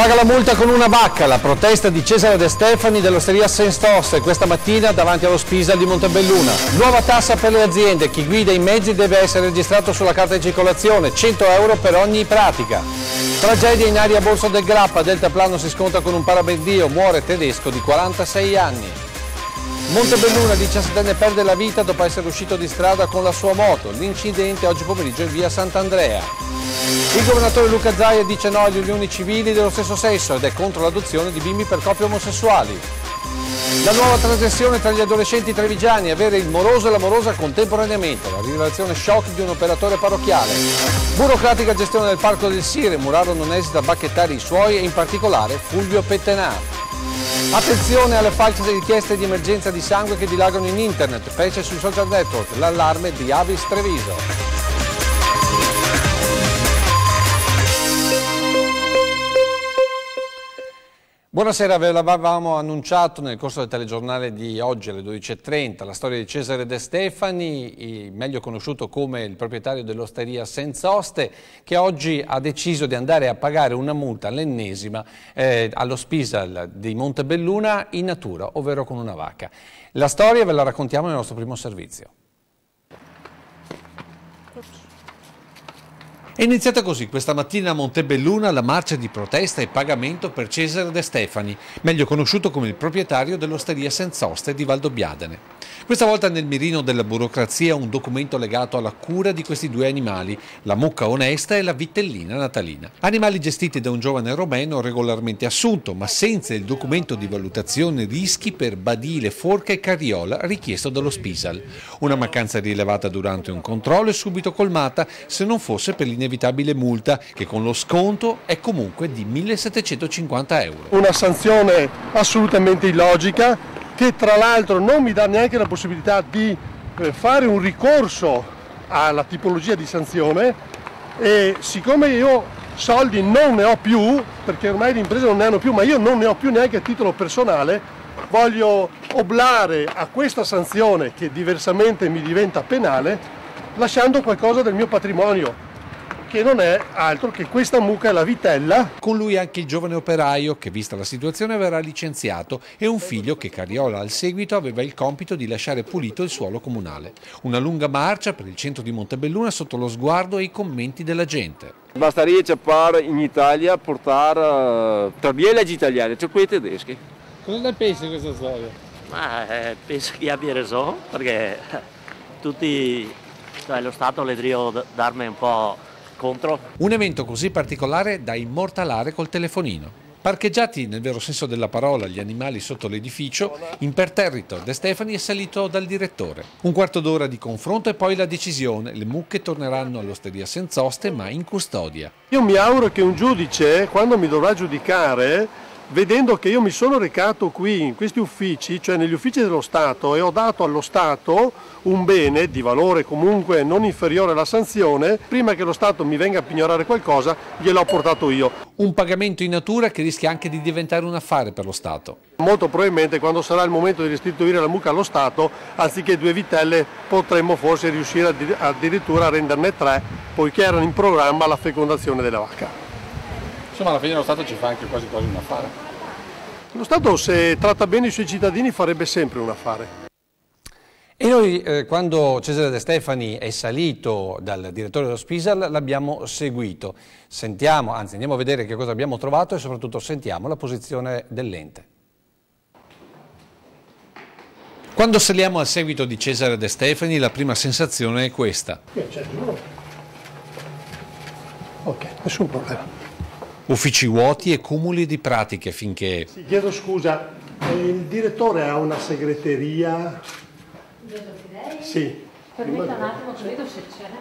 Paga la multa con una vacca, la protesta di Cesare De Stefani dell'osteria Sensoste questa mattina davanti allo Spisal di Montebelluna. Nuova tassa per le aziende, chi guida i mezzi deve essere registrato sulla carta di circolazione, 100 euro per ogni pratica. Tragedia in aria a Borso del Grappa, deltaplano si scontra con un parapendio, muore tedesco di 46 anni. Montebelluna, 17enne perde la vita dopo essere uscito di strada con la sua moto, l'incidente oggi pomeriggio in via Sant'Andrea. Il governatore Luca Zaia dice no agli unioni civili dello stesso sesso ed è contro l'adozione di bimbi per coppie omosessuali. La nuova trasgressione tra gli adolescenti trevigiani, avere il moroso e l'amorosa contemporaneamente, la rivelazione shock di un operatore parrocchiale. Burocratica gestione del Parco del Sire, Muraro non esita a bacchettare i suoi e in particolare Fulvio Pettenà. Attenzione alle false richieste di emergenza di sangue che dilagano in internet, specie sui social network, l'allarme di Avis Treviso. Buonasera, ve l'avevamo annunciato nel corso del telegiornale di oggi alle 12:30, la storia di Cesare De Stefani, meglio conosciuto come il proprietario dell'osteria Sensoste, che oggi ha deciso di andare a pagare una multa, l'ennesima, allo Spisal di Montebelluna in natura, ovvero con una vacca. La storia ve la raccontiamo nel nostro primo servizio. È iniziata così questa mattina a Montebelluna la marcia di protesta e pagamento per Cesare De Stefani, meglio conosciuto come il proprietario dell'osteria Sensoste di Valdobbiadene. Questa volta nel mirino della burocrazia un documento legato alla cura di questi due animali, la mucca onesta e la vitellina natalina. Animali gestiti da un giovane romeno regolarmente assunto, ma senza il documento di valutazione rischi per badile, forca e carriola richiesto dallo Spisal. Una mancanza rilevata durante un controllo e subito colmata se non fosse per l'inevitabile multa che con lo sconto è comunque di 1.750 euro. Una sanzione assolutamente illogica che tra l'altro non mi dà neanche la possibilità di fare un ricorso alla tipologia di sanzione e siccome io soldi non ne ho più, perché ormai le imprese non ne hanno più, ma io non ne ho più neanche a titolo personale, voglio oblare a questa sanzione che diversamente mi diventa penale lasciando qualcosa del mio patrimonio, che non è altro che questa mucca e la vitella. Con lui anche il giovane operaio che, vista la situazione, verrà licenziato e un figlio che Carriola al seguito aveva il compito di lasciare pulito il suolo comunale. Una lunga marcia per il centro di Montebelluna sotto lo sguardo e i commenti della gente. Basta rientrare in Italia, portare tra via leggi italiane, cioè quei tedeschi. Cosa ne pensi di questa storia? Ma penso che abbia ragione, perché tutti, lo Stato le deve darmi un po' contro. Un evento così particolare da immortalare col telefonino. Parcheggiati nel vero senso della parola gli animali sotto l'edificio, imperterrito De Stefani è salito dal direttore. Un quarto d'ora di confronto e poi la decisione. Le mucche torneranno all'osteria Sensoste ma in custodia. Io mi auguro che un giudice, quando mi dovrà giudicare, vedendo che io mi sono recato qui in questi uffici, cioè negli uffici dello Stato, e ho dato allo Stato un bene di valore comunque non inferiore alla sanzione, prima che lo Stato mi venga a pignorare qualcosa, gliel'ho portato io. Un pagamento in natura che rischia anche di diventare un affare per lo Stato. Molto probabilmente quando sarà il momento di restituire la mucca allo Stato, anziché 2 vitelle, potremmo forse riuscire addirittura a renderne 3, poiché erano in programma la fecondazione della vacca. Insomma, alla fine lo Stato ci fa anche quasi un affare. Lo Stato, se tratta bene i suoi cittadini, farebbe sempre un affare. E noi quando Cesare De Stefani è salito dal direttore dello Spisal l'abbiamo seguito. Sentiamo, anzi andiamo a vedere che cosa abbiamo trovato e soprattutto sentiamo la posizione dell'ente. Quando saliamo al seguito di Cesare De Stefani la prima sensazione è questa. Ok, nessun problema. Uffici vuoti e cumuli di pratiche finché... Sì, chiedo scusa, il direttore ha una segreteria? Sì. Permetta un attimo che vedo se c'è.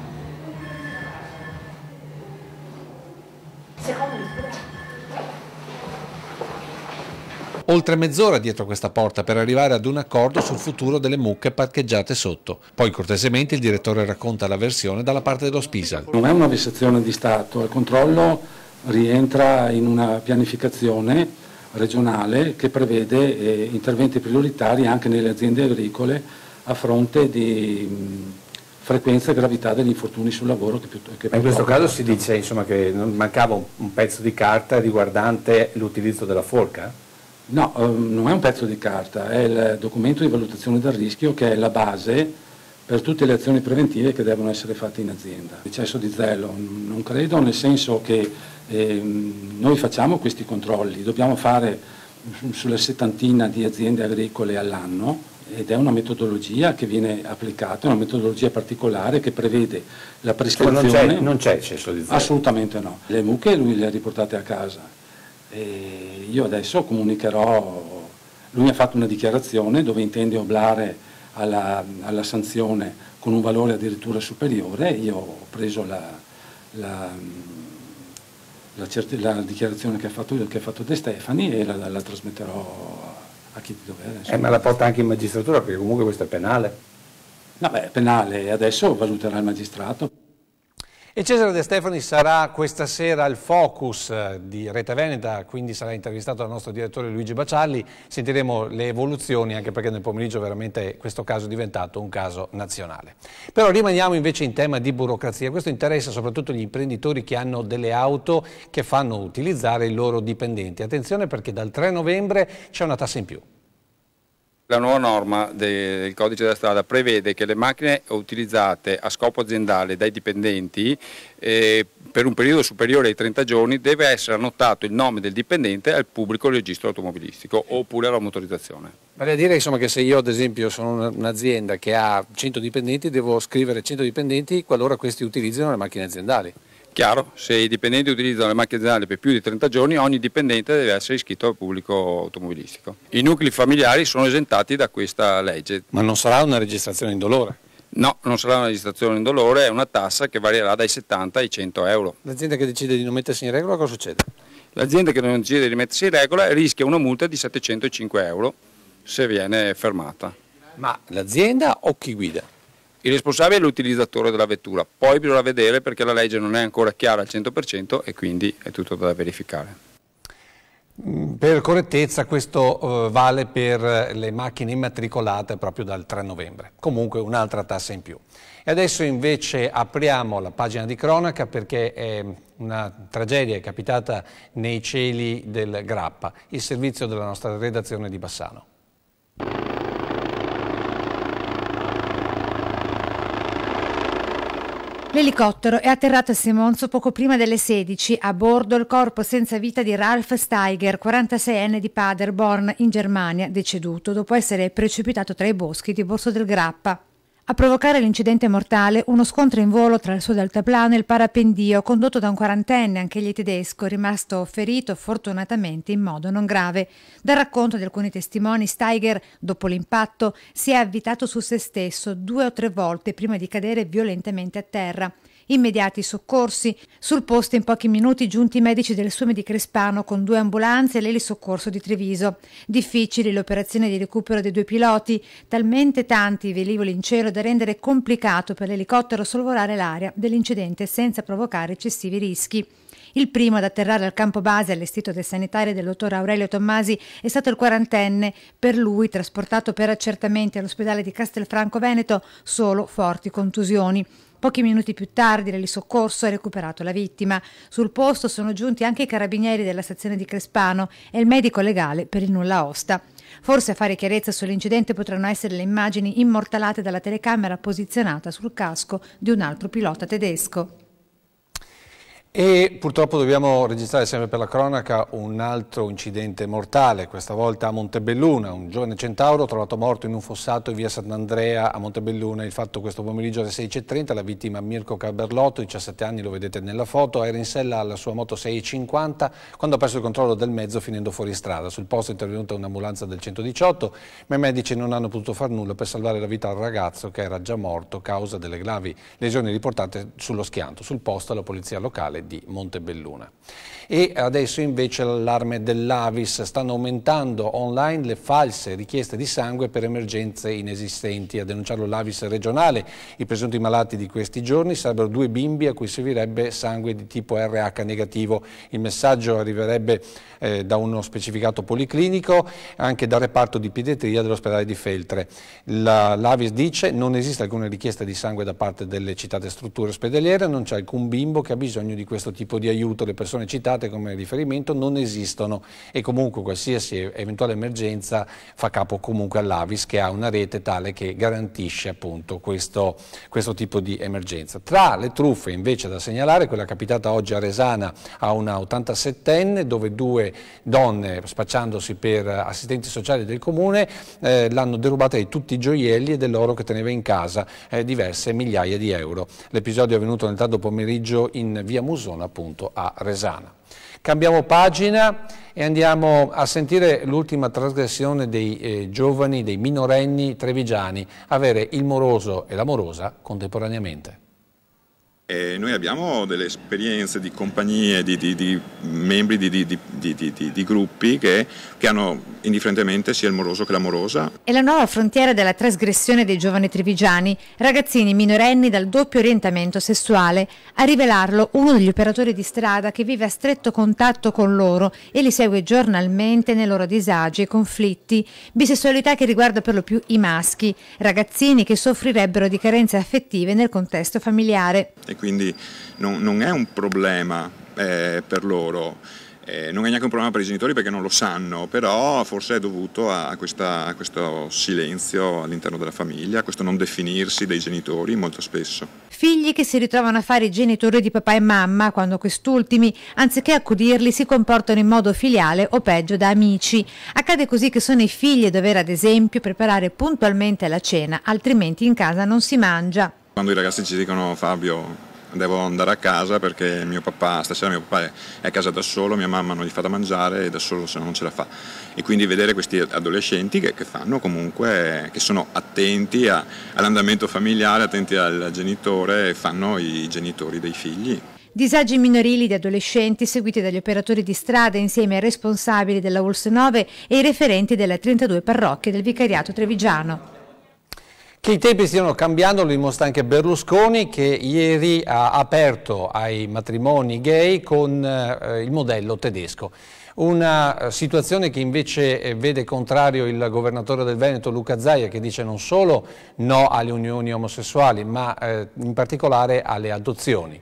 Oltre mezz'ora dietro questa porta per arrivare ad un accordo sul futuro delle mucche parcheggiate sotto. Poi cortesemente il direttore racconta la versione dalla parte dello Spisal. Non è una vessazione di Stato, il controllo rientra in una pianificazione regionale che prevede interventi prioritari anche nelle aziende agricole a fronte di frequenza e gravità degli infortuni sul lavoro che in questo caso si dice insomma, che non mancava un pezzo di carta riguardante l'utilizzo della forca? No, non è un pezzo di carta, è il documento di valutazione del rischio che è la base per tutte le azioni preventive che devono essere fatte in azienda. Eccesso di zelo non credo, nel senso che noi facciamo questi controlli, dobbiamo fare sulle 70 di aziende agricole all'anno, ed è una metodologia che viene applicata, una metodologia particolare che prevede la prescrizione. Non c'è eccesso di zelo? Assolutamente no. Le mucche lui le ha riportate a casa e io adesso comunicherò, lui mi ha fatto una dichiarazione dove intende oblare alla sanzione con un valore addirittura superiore. Io ho preso la dichiarazione che ha fatto De Stefani e la trasmetterò a chi di dovere. Ma la porta anche in magistratura, perché comunque questo è penale. No, beh, è penale, adesso valuterà il magistrato. E Cesare De Stefani sarà questa sera al Focus di Rete Veneta, quindi sarà intervistato dal nostro direttore Luigi Bacialli. Sentiremo le evoluzioni, anche perché nel pomeriggio veramente questo caso è diventato un caso nazionale. Però rimaniamo invece in tema di burocrazia. Questo interessa soprattutto gli imprenditori che hanno delle auto che fanno utilizzare i loro dipendenti. Attenzione, perché dal 3 novembre c'è una tassa in più. La nuova norma del codice della strada prevede che le macchine utilizzate a scopo aziendale dai dipendenti per un periodo superiore ai 30 giorni deve essere annotato il nome del dipendente al pubblico registro automobilistico oppure alla motorizzazione. Vale a dire insomma, che se io ad esempio sono un'azienda che ha 100 dipendenti, devo scrivere 100 dipendenti qualora questi utilizzino le macchine aziendali. Chiaro, se i dipendenti utilizzano le macchine aziendali per più di 30 giorni, ogni dipendente deve essere iscritto al pubblico automobilistico. I nuclei familiari sono esentati da questa legge. Ma non sarà una registrazione indolore? No, non sarà una registrazione indolore, è una tassa che varierà dai 70 ai 100 euro. L'azienda che decide di non mettersi in regola, cosa succede? L'azienda che non decide di mettersi in regola rischia una multa di 705 euro se viene fermata. Ma l'azienda o chi guida? Il responsabile è l'utilizzatore della vettura, poi bisogna vedere perché la legge non è ancora chiara al 100% e quindi è tutto da verificare. Per correttezza questo vale per le macchine immatricolate proprio dal 3 novembre, comunque un'altra tassa in più. E adesso invece apriamo la pagina di cronaca perché è una tragedia capitata nei cieli del Grappa, il servizio della nostra redazione di Bassano. L'elicottero è atterrato a Simonzo poco prima delle 16. A bordo il corpo senza vita di Ralf Steiger, 46enne di Paderborn, in Germania, deceduto dopo essere precipitato tra i boschi di Borso del Grappa. A provocare l'incidente mortale uno scontro in volo tra il suo deltaplano e il parapendio condotto da un quarantenne, anch'egli tedesco, rimasto ferito fortunatamente in modo non grave. Dal racconto di alcuni testimoni, Steiger, dopo l'impatto, si è avvitato su se stesso 2 o 3 volte prima di cadere violentemente a terra. Immediati soccorsi. Sul posto in pochi minuti giunti i medici del Sume di Crespano con 2 ambulanze e l'elisoccorso di Treviso. Difficili le operazioni di recupero dei 2 piloti, talmente tanti i velivoli in cielo da rendere complicato per l'elicottero sorvolare l'area dell'incidente senza provocare eccessivi rischi. Il primo ad atterrare al campo base allestito dai sanitari del dottor Aurelio Tommasi è stato il quarantenne. Per lui, trasportato per accertamenti all'ospedale di Castelfranco Veneto, solo forti contusioni. Pochi minuti più tardi l'elisoccorso ha recuperato la vittima. Sul posto sono giunti anche i carabinieri della stazione di Crespano e il medico legale per il nulla osta. Forse a fare chiarezza sull'incidente potranno essere le immagini immortalate dalla telecamera posizionata sul casco di un altro pilota tedesco. E purtroppo dobbiamo registrare sempre per la cronaca un altro incidente mortale, questa volta a Montebelluna. Un giovane centauro trovato morto in un fossato in via Sant'Andrea a Montebelluna. Il fatto questo pomeriggio alle 16:30, la vittima Mirko Caberlotto, 17 anni, lo vedete nella foto, era in sella alla sua moto 650 quando ha perso il controllo del mezzo finendo fuori strada. Sul posto è intervenuta un'ambulanza del 118, ma i medici non hanno potuto far nulla per salvare la vita al ragazzo che era già morto a causa delle gravi lesioni riportate sullo schianto. Sul posto la polizia locale di Montebelluna. E adesso invece l'allarme dell'Avis: stanno aumentando online le false richieste di sangue per emergenze inesistenti. A denunciarlo l'Avis regionale. I presunti malati di questi giorni sarebbero 2 bimbi a cui servirebbe sangue di tipo RH negativo. Il messaggio arriverebbe da uno specificato policlinico, anche dal reparto di pediatria dell'ospedale di Feltre. L'Avis dice: non esiste alcuna richiesta di sangue da parte delle citate strutture ospedaliere, non c'è alcun bimbo che ha bisogno di questo tipo di aiuto, le persone citate come riferimento non esistono e comunque qualsiasi eventuale emergenza fa capo comunque all'Avis, che ha una rete tale che garantisce appunto questo tipo di emergenza. Tra le truffe invece da segnalare quella capitata oggi a Resana a una 87enne, dove 2 donne, spacciandosi per assistenti sociali del comune, l'hanno derubata di tutti i gioielli e dell'oro che teneva in casa, diverse migliaia di euro. L'episodio è avvenuto nel tardo pomeriggio in via Musona, appunto a Resana. Cambiamo pagina e andiamo a sentire l'ultima trasgressione dei giovani, dei minorenni trevigiani, avere il moroso e la morosa contemporaneamente. Noi abbiamo delle esperienze di compagnie, di membri di gruppi che hanno indifferentemente sia il moroso che la morosa. È la nuova frontiera della trasgressione dei giovani trevigiani, ragazzini minorenni dal doppio orientamento sessuale. A rivelarlo uno degli operatori di strada che vive a stretto contatto con loro e li segue giornalmente nei loro disagi e conflitti. Bisessualità che riguarda per lo più i maschi, ragazzini che soffrirebbero di carenze affettive nel contesto familiare. E quindi non è un problema per loro, non è neanche un problema per i genitori perché non lo sanno, però forse è dovuto a questo silenzio all'interno della famiglia, a questo non definirsi dei genitori molto spesso. Figli che si ritrovano a fare i genitori di papà e mamma quando quest'ultimi, anziché accudirli, si comportano in modo filiale o peggio da amici. Accade così che sono i figli a dover ad esempio preparare puntualmente la cena, altrimenti in casa non si mangia. Quando i ragazzi ci dicono: Fabio, devo andare a casa perché stasera mio papà è a casa da solo, mia mamma non gli fa da mangiare e da solo se no non ce la fa. E quindi vedere questi adolescenti che fanno comunque, che sono attenti all'andamento familiare, attenti al genitore e fanno i genitori dei figli. Disagi minorili di adolescenti seguiti dagli operatori di strada insieme ai responsabili della ULSS 9 e i referenti delle 32 parrocchie del vicariato trevigiano. Che i tempi stiano cambiando lo dimostra anche Berlusconi, che ieri ha aperto ai matrimoni gay con il modello tedesco. Una situazione che invece vede contrario il governatore del Veneto Luca Zaia, che dice non solo no alle unioni omosessuali ma in particolare alle adozioni.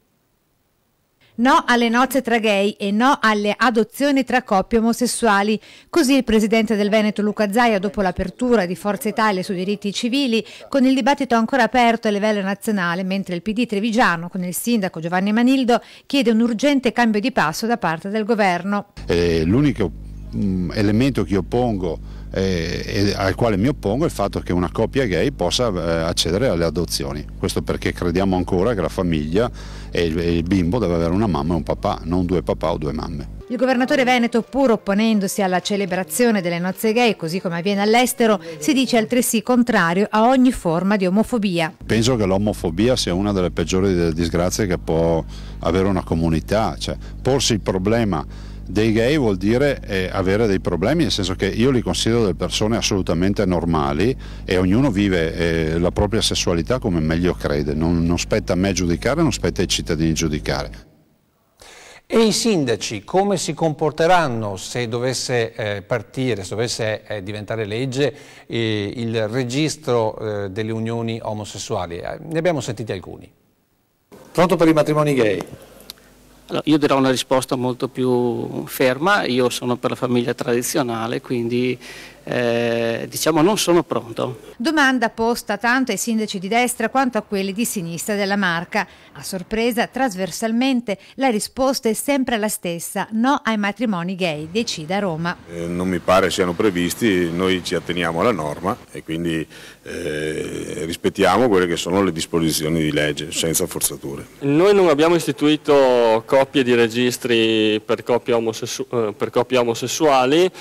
No alle nozze tra gay e no alle adozioni tra coppie omosessuali. Così il presidente del Veneto Luca Zaia, dopo l'apertura di Forza Italia sui diritti civili, con il dibattito ancora aperto a livello nazionale, mentre il PD trevigiano, con il sindaco Giovanni Manildo, chiede un urgente cambio di passo da parte del governo. L'unico elemento che io pongo al quale mi oppongo è il fatto che una coppia gay possa accedere alle adozioni. Questo perché crediamo ancora che la famiglia e il bimbo deve avere una mamma e un papà, non 2 papà o 2 mamme. Il governatore veneto, pur opponendosi alla celebrazione delle nozze gay, così come avviene all'estero, si dice altresì contrario a ogni forma di omofobia. Penso che l'omofobia sia una delle peggiori disgrazie che può avere una comunità, cioè porsi il problema dei gay vuol dire avere dei problemi, nel senso che io li considero delle persone assolutamente normali e ognuno vive la propria sessualità come meglio crede, non spetta a me giudicare, non spetta ai cittadini giudicare. E i sindaci come si comporteranno se dovesse partire, se dovesse diventare legge il registro delle unioni omosessuali? Ne abbiamo sentiti alcuni. Pronto per i matrimoni gay? Allora, io darò una risposta molto più ferma. Io sono per la famiglia tradizionale, quindi diciamo non sono pronto. Domanda posta tanto ai sindaci di destra quanto a quelli di sinistra della Marca. A sorpresa, trasversalmente, la risposta è sempre la stessa: no ai matrimoni gay, decida Roma. Non mi pare siano previsti, noi ci atteniamo alla norma e quindi rispettiamo quelle che sono le disposizioni di legge, senza forzature. Noi non abbiamo istituito coppie di registri per coppie omosessuali.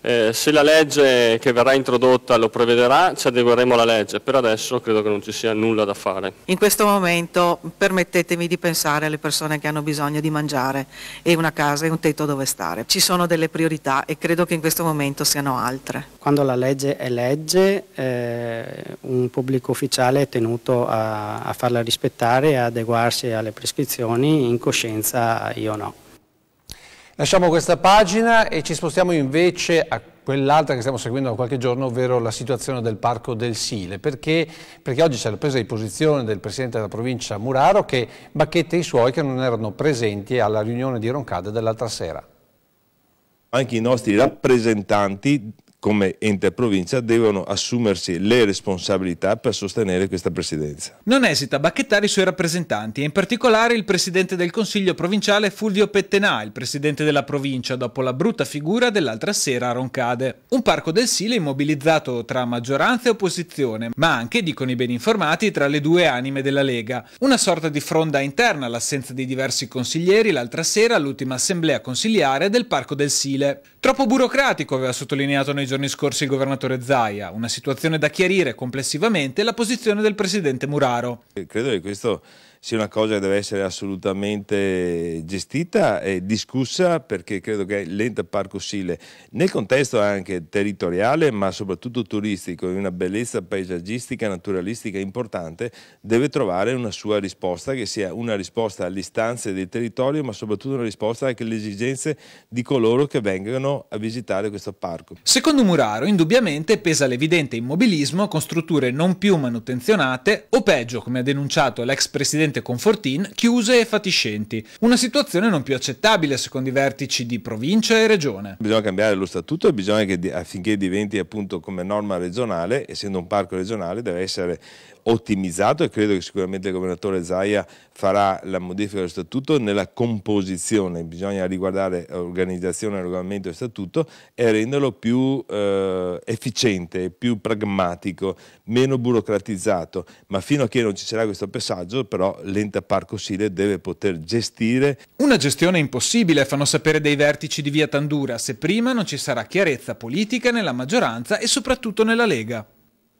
Se la legge che verrà introdotta lo prevederà, ci adegueremo alla legge, per adesso credo che non ci sia nulla da fare. In questo momento permettetemi di pensare alle persone che hanno bisogno di mangiare e una casa e un tetto dove stare. Ci sono delle priorità e credo che in questo momento siano altre. Quando la legge è legge, un pubblico ufficiale è tenuto a farla rispettare e a adeguarsi alle prescrizioni, in coscienza io no. Lasciamo questa pagina e ci spostiamo invece a quell'altra che stiamo seguendo da qualche giorno, ovvero la situazione del Parco del Sile, perché oggi c'è la presa di posizione del Presidente della provincia Muraro che bacchetta i suoi che non erano presenti alla riunione di Roncade dell'altra sera. Anche i nostri rappresentanti come ente provincia devono assumersi le responsabilità per sostenere questa presidenza. Non esita a bacchettare i suoi rappresentanti e in particolare il presidente del Consiglio provinciale Fulvio Pettenà, il presidente della provincia, dopo la brutta figura dell'altra sera a Roncade. Un Parco del Sile immobilizzato tra maggioranza e opposizione, ma anche, dicono i ben informati, tra le due anime della Lega. Una sorta di fronda interna all'assenza di diversi consiglieri l'altra sera all'ultima assemblea consiliare del Parco del Sile. Troppo burocratico, aveva sottolineato nei giorni scorsi il governatore Zaia, una situazione da chiarire complessivamente la posizione del presidente Muraro. Credo che questo sia una cosa che deve essere assolutamente gestita e discussa, perché credo che l'ente Parco Sile, nel contesto anche territoriale ma soprattutto turistico, di una bellezza paesaggistica, naturalistica importante, deve trovare una sua risposta che sia una risposta alle istanze del territorio, ma soprattutto una risposta anche alle esigenze di coloro che vengono a visitare questo parco. Secondo Muraro, indubbiamente pesa l'evidente immobilismo con strutture non più manutenzionate o peggio, come ha denunciato l'ex presidente Confortin, chiuse e fatiscenti. Una situazione non più accettabile secondo i vertici di provincia e regione. Bisogna cambiare lo statuto e bisogna che affinché diventi appunto come norma regionale, essendo un parco regionale, deve essere ottimizzato e credo che sicuramente il governatore Zaia farà la modifica dello statuto nella composizione. Bisogna riguardare organizzazione, regolamento e statuto e renderlo più efficiente, più pragmatico, meno burocratizzato, ma fino a che non ci sarà questo passaggio però l'ente Parco Sile deve poter gestire. Una gestione impossibile, fanno sapere dei vertici di Via Tandura, se prima non ci sarà chiarezza politica nella maggioranza e soprattutto nella Lega.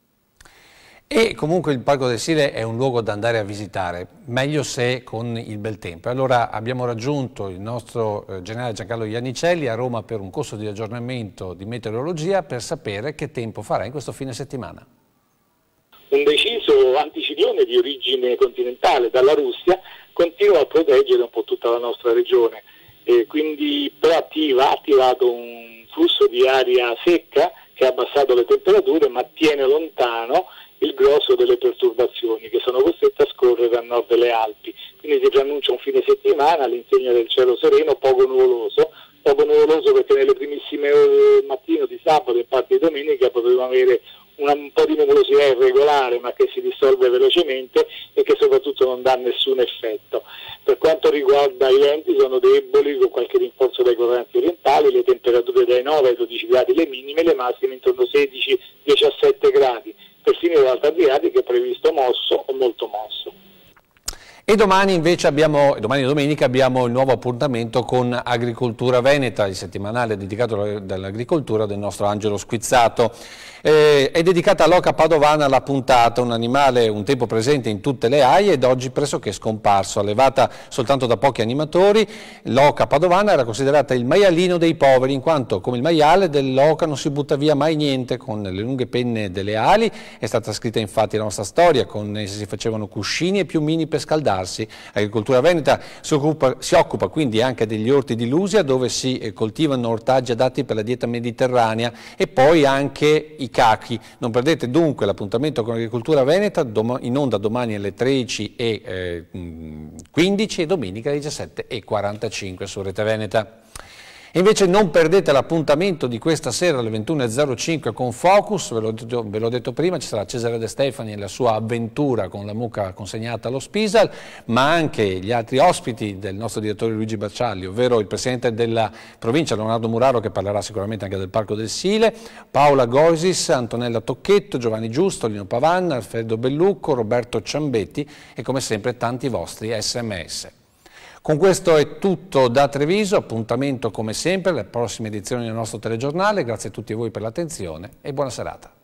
E comunque il Parco del Sile è un luogo da andare a visitare, meglio se con il bel tempo. Allora abbiamo raggiunto il nostro generale Giancarlo Iannicelli a Roma per un corso di aggiornamento di meteorologia per sapere che tempo farà in questo fine settimana. Un deciso anticiclone di origine continentale dalla Russia continua a proteggere un po' tutta la nostra regione, quindi ha attivato un flusso di aria secca che ha abbassato le temperature ma tiene lontano il grosso delle perturbazioni che sono costrette a scorrere a nord delle Alpi. Quindi si preannuncia un fine settimana all'insegna del cielo sereno, poco nuvoloso perché nelle primissime ore del mattino di sabato e parte di domenica potremo avere un po' di nuvolosità irregolare ma che si dissolve velocemente e che soprattutto non dà nessun effetto. Per quanto riguarda i venti sono deboli con qualche rinforzo dai correnti orientali, le temperature dai 9 ai 12 gradi le minime, le massime intorno ai 16-17 gradi. Perfino l'Alta Adriatica è previsto mosso o molto mosso. E domani invece domani domenica abbiamo il nuovo appuntamento con Agricoltura Veneta, il settimanale dedicato all'agricoltura del nostro Angelo Squizzato. È dedicata all'oca padovana la puntata, un animale un tempo presente in tutte le aie ed oggi pressoché scomparso. Allevata soltanto da pochi animatori, l'oca padovana era considerata il maialino dei poveri, in quanto come il maiale dell'oca non si butta via mai niente. Con le lunghe penne delle ali è stata scritta infatti la nostra storia, con esse si facevano cuscini e piumini per scaldarsi. Agricoltura Veneta si occupa quindi anche degli orti di Lusia, dove si coltivano ortaggi adatti per la dieta mediterranea, e poi anche i cachi. Non perdete dunque l'appuntamento con Agricoltura Veneta, in onda domani alle 13:15 e domenica alle 17:45 su Rete Veneta. E invece non perdete l'appuntamento di questa sera alle 21:05 con Focus, ve l'ho detto prima, ci sarà Cesare De Stefani e la sua avventura con la mucca consegnata allo Spisal, ma anche gli altri ospiti del nostro direttore Luigi Baccialli, ovvero il presidente della provincia Leonardo Muraro, che parlerà sicuramente anche del Parco del Sile, Paola Goisis, Antonella Tocchetto, Giovanni Giusto, Lino Pavanna, Alfredo Bellucco, Roberto Ciambetti e come sempre tanti vostri SMS. Con questo è tutto da Treviso, appuntamento come sempre alle prossime edizioni del nostro telegiornale, grazie a tutti voi per l'attenzione e buona serata.